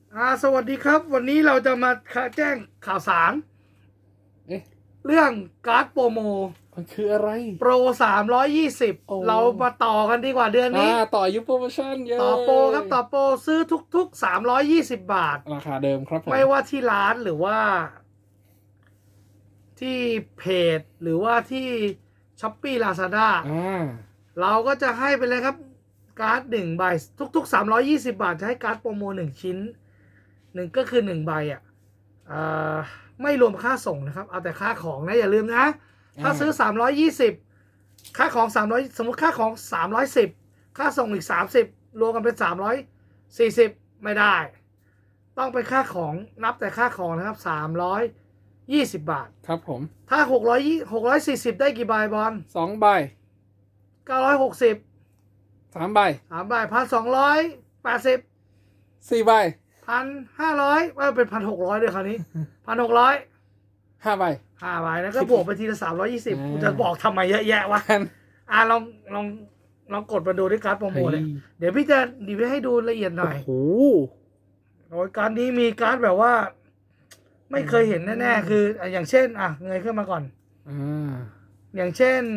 สวัสดีครับวันนี้เราจะมาแจ้งข่าวสารเรื่องการ์ดโปรโมมันคืออะไรโปร320เรามาต่อกันดีกว่าเดือนนี้ต่อยุคโปรโมชั่นต่อโปรครับต่อโปรซื้อทุก320 บาทราคาเดิมครับผมไม่ว่าที่ร้านหรือว่าที่เพจหรือว่าที่ช้อปปี้ลาซาด้าเราก็จะให้ไปเลยครับการ์ด1 ใบทุก320 บาทจะให้การ์ดโปรโม1 ชิ้นก็คือ1 ใบไม่รวมค่าส่งนะครับเอาแต่ค่าของนะอย่าลืมนะถ้าซื้อ320ค่าของ300สมมติค่าของ310ค่าส่งอีก30รวมกันเป็น340ไม่ได้ต้องเป็นค่าของนับแต่ค่าของนะครับ320 บาทครับผมถ้า640ได้กี่ใบบอล 2 ใบ 960 3 ใบ 1,280 4 ใบ 1,500ว่าเป็น1,600ด้วยคราวนี้1,600 5 ใบแล้วก็บวกไปทีละ320กูจะบอกทำไมเยอะแยะวะลองกดมาดูด้วยการ์ดโปรโมทเลยเดี๋ยวพี่จะดีไว้ให้ดูละเอียดหน่อยโอ้ยการ์ดนี้มีการ์ดแบบว่าไม่เคยเห็นแน่ๆคืออย่างเช่นเงยขึ้นมาก่อนอย่างเช่น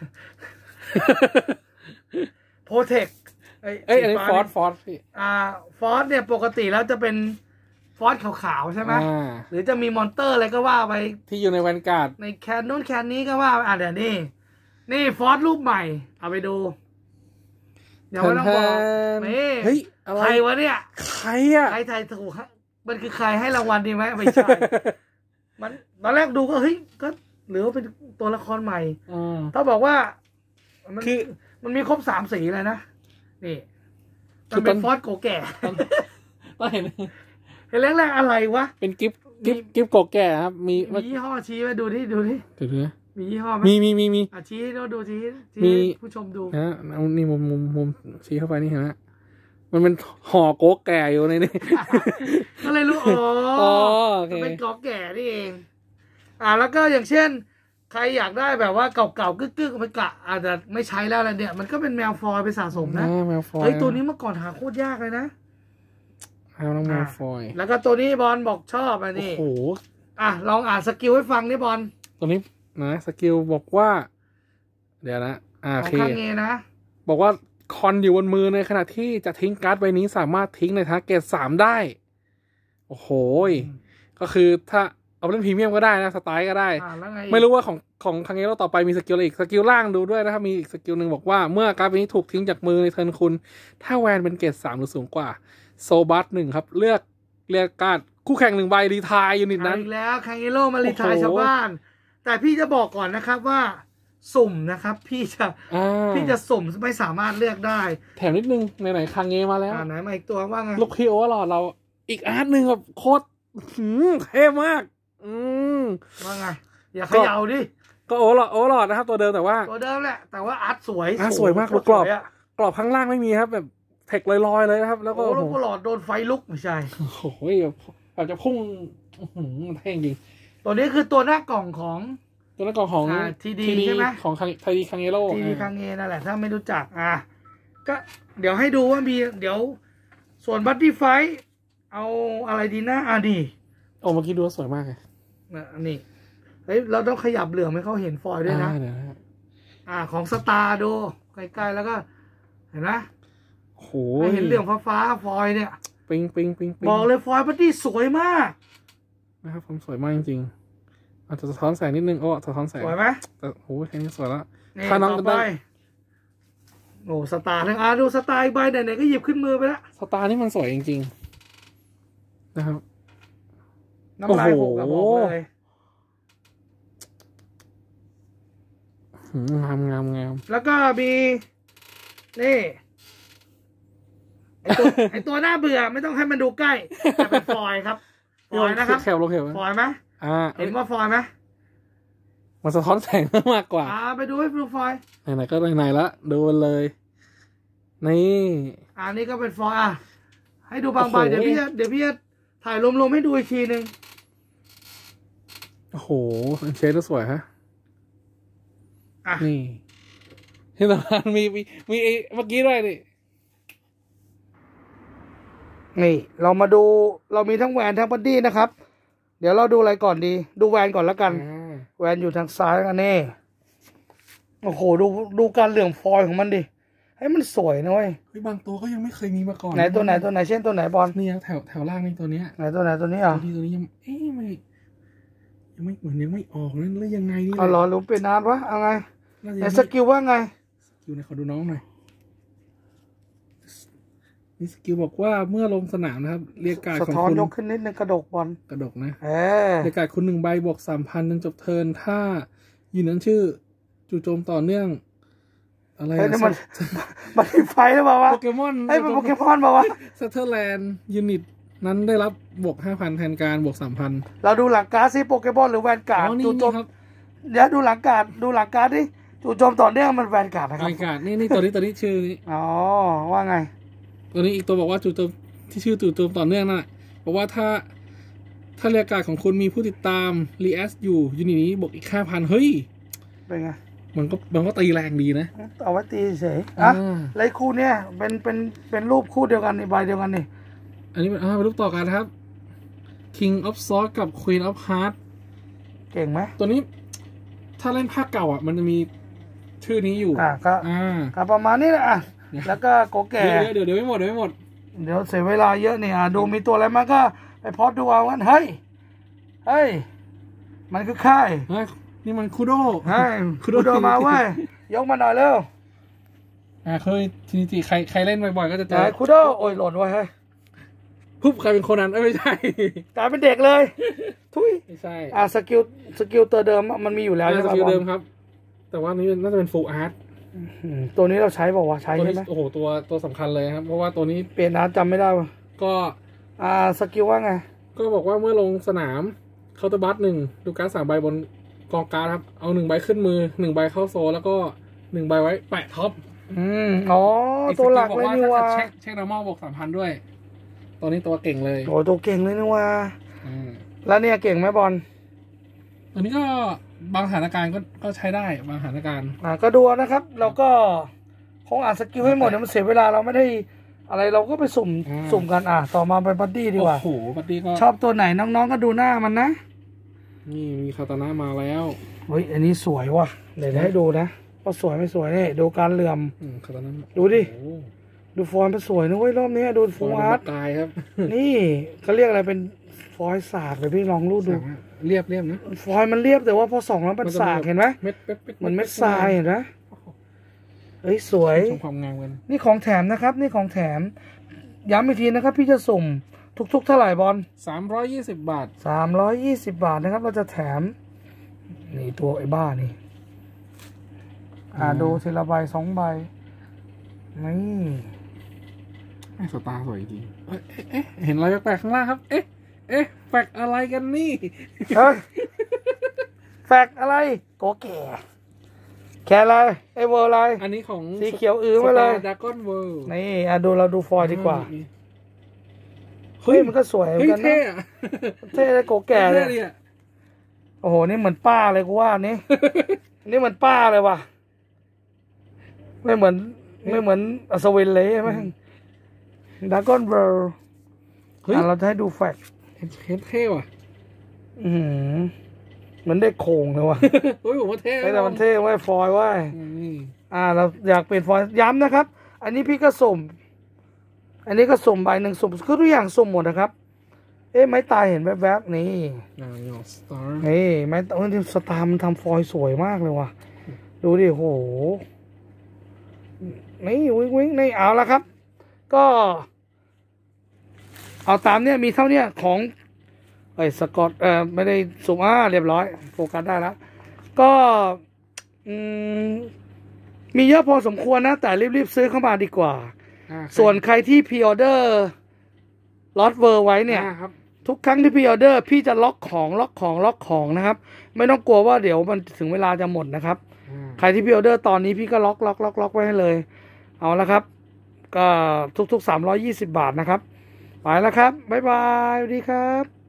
โปรเทคอันนี้ฟอร์สพี่ฟอสเนี่ยปกติแล้วจะเป็นฟอสขาวๆใช่ไหมหรือจะมีมอนเตอร์อะไรก็ว่าไปที่อยู่ในแวนการ์ดในแคนนู้นแคนนี้ก็ว่าเดี๋ยวนี่ฟอสรูปใหม่เอาไปดูเดี๋ยวไม่ต้องบอกเฮ้ยใครวะเนี่ยใครไทยถูกมันคือใครให้รางวัลดีไหมไม่ใช่มันตอนแรกดูก็เฮ้ยก็หรือว่าเป็นตัวละครใหม่ถ้าบอกว่ามันมีครบ3 สีเลยนะนี่มันเป็นฟอสโกแก่ต้องเห็นแรกๆอะไรวะเป็นกิฟโกแก่ครับมียี่ห้อชี้ไปดูที่มียี่ห้อไหมมีชี้ดูชี้ผู้ชมดูเอานี่มุมชี้เข้าไปนี่เห็นไหมมันเป็นห่อโกแก่อยู่ในนี้ก็เลยรู้มันเป็นโกแก่นี่เองแล้วก็อย่างเช่นใครอยากได้แบบว่าเก่าๆกึกๆไปกะอาจจะไม่ใช้แล้วอะไรเนี่ยมันก็เป็นแมวฟอยไปสะสมนะแมวฟอยตัวนี้เมื่อก่อนหาโคตรยากเลยนะน้องแมวฟอยแล้วก็ตัวนี้บอลบอกชอบนี่โอ้โหลองอ่านสกิลให้ฟังนี่บอลตัวนี้นะสกิลบอกว่าเดี๋ยวนะโอเคนะบอกว่าคอนอยู่บนมือในขณะที่จะทิ้งการ์ดใบนี้สามารถทิ้งในทาร์เก็ต3ได้โอ้โหก็คือถ้าเอาเล่นพรีเมียมก็ได้นะสไตล์ก็ได้ไม่รู้ว่าของคังเงโร่ต่อไปมีสกิลอะไรอีกสกิลล่างดูด้วยนะครับมีอีกสกิลหนึ่งบอกว่าเมื่อการ์ดใบนี้ถูกทิ้งจากมือในเทิร์นคุณถ้าแวนเป็นเกรด3หรือสูงกว่าโซบัส1ครับเลือกการ์ดคู่แข่ง1 ใบรีไทร์ยูนิตนั้นอีกแล้วคังเงโร่มารีไทร์ชาวบ้านแต่พี่จะบอกก่อนนะครับว่าสุ่มนะครับพี่จะสุ่มไม่สามารถเลือกได้แถมนิดนึงไหนคังเงมาแล้วไหนมาอีกตัวว่าไงลูกคีโอหลอดเราอีกอาร์ตหนึ่งแบบโคตรเท่มากว่าไงอย่าเขย่าดิก็โอหลอดนะครับตัวเดิมแต่ว่าตัวเดิมแหละแต่ว่าอาร์ตสวยมากกรอบข้างล่างไม่มีครับแบบเทคลอยๆเลยนะครับแล้วก็ลูกหลอดโดนไฟลุกไม่ใช่โอ้ยแบบจะพุ่งเท่จริงตัวนี้คือตัวหน้ากล่องของทีดีใช่ไหมของไทดีคังเงโร่ทีดีคังเงนั่นแหละถ้าไม่รู้จักก็เดี๋ยวให้ดูว่ามีเดี๋ยวส่วนบัตตี้ไฟเอาอะไรดีนะดีเมื่อกี้ดูสวยมากเลยนี่เฮ้ยเราต้องขยับเหลืองให้เขาเห็นฟอยด้วยนะของสตาร์ดูใกล้ๆแล้วก็เห็นไหมโอ้โหเห็นเหลืองฟ้าฟอยเนี่ยปิงบอกเลยฟอยบัตตี้สวยมากนะครับผมสวยมากจริงๆอาจจะสะท้อนแสงนิดนึงสะท้อนแสงสวยไหมแต่โอ้โหแค่นี้สวยแล้วถ้าน้องกันได้สตาร์ทั้งดูสตาร์ใบไหนๆก็หยิบขึ้นมือไปแล้วสตาร์นี่มันสวยจริงๆนะครับน้ำลายหกกับบอกเลยงามแล้วก็มีนี่ไอตัวหน้าเบื่อไม่ต้องให้มันดูใกล้แต่เป็นฟอยครับฟอยนะครับฟอยไหมเห็นว่าฟอยไหมมันสะท้อนแสงมากกว่าไปดูให้ดูฟอยไหนๆก็ไหนๆละดูเลยนี่นี่ก็เป็นฟอยให้ดูบางใบเดี๋ยวพี่จะถ่ายรวมๆให้ดูอีกทีนึงโอ้โหเชดสวยฮะนี่ที่สำคัญมีเมื่อกี้ด้วยนี่นี่เรามาดูเรามีทั้งแวนทั้งบัดดี้นะครับเดี๋ยวเราดูอะไรก่อนดีดูแวนก่อนแล้วกันแวนอยู่ทางซ้ายกันนี่โอ้โหดูการเหลื่อมฟอยล์ของมันดิให้มันสวยนะเว้ยบางตัวก็ยังไม่เคยมีมาก่อนไหนตัวไหนเช่นตัวไหนบอลนี่แถวล่างนี่ตัวเนี้ยไหนตัวนี้อ่ะตัวนี้ยังไม่เหมือนยังไม่ออกนั่นหรือยังไงนี่เอาหรอหรือเป็นนานวะเอาไงไหนสกิลว่าไงสกิลไหนขอดูน้องหน่อยนี่สกิลบอกว่าเมื่อลงสนามนะครับเรียกการ์ดของคุณยกขึ้นนิดนึงกระดกบอลกระดกนะเรียกการ์ดคุณ1 ใบบวก 3,000จนจบเทิร์นถ้ายืนนั้นชื่อจู่โจมต่อเนื่องอะไรมันไฟหรือเปล่าวะโปเกมอนไอ้โปเกมอนเปล่าวะเซเทอร์แลนด์ยูนิตนั้นได้รับบวก 5,000 แทนการบวก 3,000 เราดูหลังการ์ดซิโปเกมอนหรือแวนการ์ดจู่โจมเดี๋ยวดูหลังการ์ดดิจู่โจมต่อเนื่องมันแวนการ์ดนะครับแวนการ์ดนี่ตัวนี้ชื่อนี้อ๋อว่าไงตัวนี้อีกตัวบอกว่าจู่โจมที่ชื่อจู่โจมต่อเนื่องน่ะบอกว่าถ้าเรียกการ์ดของคุณมีผู้ติดตามรีแอสอยู่ยูนิตนี้บวกอีก 5,000 เฮ้ยเป็นไงมันก็ตีแรงดีนะเอาไว้ตีเฉยไรคู่เนี้ยเป็นรูปคู่เดียวกันในใบเดียวกันนี่อันนี้เป็นรูปต่อกันครับ King of Swords กับ Queen of Hearts เก่งไหมตัวนี้ถ้าเล่นภาคเก่าอ่ะมันจะมีชื่อนี้อยู่ก็ประมาณนี้แหละแล้วก็โกแก่เดี๋ยวไม่หมดเดี๋ยวเสียเวลาเยอะเนี่ยดูมีตัวอะไรมาก็ไปพอดดูเอากันเฮ้ยมันคือค่ายนี่มันคูโดคูโดมาเว้ยยกมาหน่อยเร็วเคยทีนี้ใครเล่นบ่อยๆก็จะเจอคูโดโอ้ยหล่นไว้เฮ้ยปุ๊บใครเป็นคนนั้นไม่ใช่กลายเป็นเด็กเลยทุยไม่ใช่สกิลตัวเดิมมันมีอยู่แล้วใช่ไหมสกิลเดิมครับแต่ว่านี้น่าจะเป็น full art ตัวนี้เราใช้บอกว่าใช้ใช่ไหมโอ้โหตัวสำคัญเลยครับเพราะว่าตัวนี้เปลี่ยนอาร์ตจำไม่ได้ก็สกิลว่าไงก็บอกว่าเมื่อลงสนามเคาน์เตอร์บัส1ดูการ์ด3 ใบบนกองการ์ดครับเอา1 ใบขึ้นมือ1 ใบเข้าโซแล้วก็1 ใบไว้แปะท็อปตัวหลักเลยนี่ว่าเช็คดอร์มอลบวก 3,000 ด้วยตัวนี้ตัวเก่งเลยโอ้ตัวเก่งเลยนี่ว่าแล้วเนี่ยเก่งไหมบอลตัวนี้ก็บางสถานการณ์ก็ใช้ได้บางสถานการณ์ก็ดูนะครับเราก็คงอ่านสกิลให้หมดเดี๋ยวมันเสียเวลาเราไม่ได้อะไรเราก็ไปสุ่มกันต่อมาเป็นบัดดี้ดีกว่าโอ้โหบัดดี้ก็ชอบตัวไหนน้องๆก็ดูหน้ามันนะนี่มีคาตานะมาแล้วเฮ้ยอันนี้สวยว่ะเดี๋ยวให้ดูนะว่าสวยไม่สวยนี่ดูการเหลื่อมคาตานะดูดิดูฟอนต์มันสวยนะเว้ยรอบนี้ดูฟูอาร์ตกายครับนี่เขาเรียกอะไรเป็นฟอยล์สากเลยพี่ลองรูดดูเรียบนะฟอยล์มันเรียบแต่ว่าพอส่องแล้วมันสากเห็นไหมมันเม็ดทรายเห็นไหมเฮ้ยสวยความงามกันนี่ของแถมนะครับนี่ของแถมย้ำอีกทีนะครับพี่จะสุ่มทุกเท่าไหร่บอล 320 บาท 320 บาทนะครับเราจะแถมนี่ตัวไอ้บ้านี่ดูทีละใบ2 ใบนี่สตาร์สวยจริงเห็นอะไรแปลกๆข้างล่างครับแฟกอะไรกันนี่แฟกอะไรโกแก่แค่อะไรไอเวอร์อะไรอันนี้ของสีเขียวอื้อมาเลยดากอนเวิร์นี่ดูเราดูฟอยล์ดีกว่าเฮ้ยมันก็สวยเหมือนกันนะเท่เลยโกแก่เลยโอ้โหนี่เหมือนป้าเลยกูว่านี่เหมือนป้าเลยว่ะไม่เหมือนอัศวินเลยใช่ไหมดากอนเวิร์เราจะให้ดูแฟกเท่ว่ะเหมือนได้โค้งเลยว่ะเฮ้ยผมว่าเท่แต่มันเท่ไว้ฟอยไว้เราอยากเปลี่ยนฟอยย้ำนะครับอันนี้พี่ก็สุ่มอันนี้ก็สุ่มใบ1สุ่มคือทุกอย่างสุ่มหมดนะครับไม้ตายเห็นแวบๆนี่ไม้สตาร์มันทำฟอยสวยมากเลยว่ะดูดิโหนี่วิ่งนี่เอาละครับก็เอาตามเนี่ยมีเท่านี้ของสกอตไม่ได้สุ่มเรียบร้อยโฟกัสได้แล้วก็มีเยอะพอสมควรนะแต่รีบซื้อเข้ามาดีกว่าส่วนใครที่พรีออเดอร์ล็อตเวอร์ไว้เนี่ยทุกครั้งที่พรีออเดอร์พี่จะล็อกของนะครับไม่ต้องกลัวว่าเดี๋ยวมันถึงเวลาจะหมดนะครับใครที่พรีออเดอร์ตอนนี้พี่ก็ล็อกไว้ให้เลยเอาละครับก็ทุก320 บาทนะครับไปแล้วครับบ๊ายบายสวัสดีครับ